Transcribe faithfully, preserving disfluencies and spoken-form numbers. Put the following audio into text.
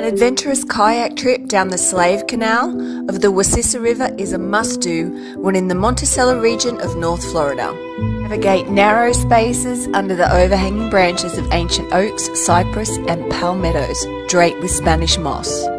An adventurous kayak trip down the Slave Canal of the Wacissa River is a must-do when in the Monticello region of North Florida. Navigate narrow spaces under the overhanging branches of ancient oaks, cypress and palmettos, draped with Spanish moss.